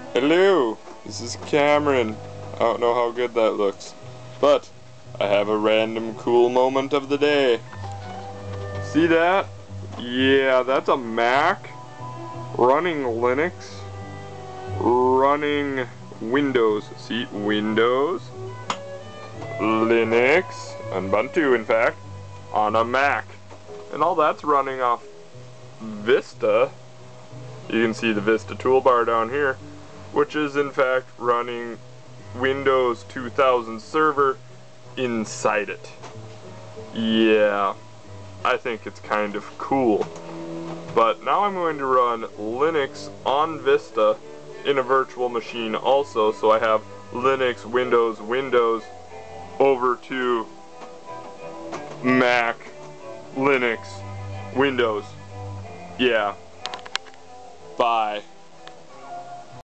Hello, this is Cameron. I don't know how good that looks, but I have a random cool moment of the day. See that? Yeah, that's a Mac running Linux, running Windows. See, Windows, Linux, and Ubuntu in fact, on a Mac. And all that's running off Vista. You can see the Vista toolbar down here, which is in fact running Windows 2000 Server inside it. Yeah, I think it's kind of cool. But now I'm going to run Linux on Vista in a virtual machine also, so I have Linux, Windows, over to Mac, Linux, Windows. Yeah. Bye.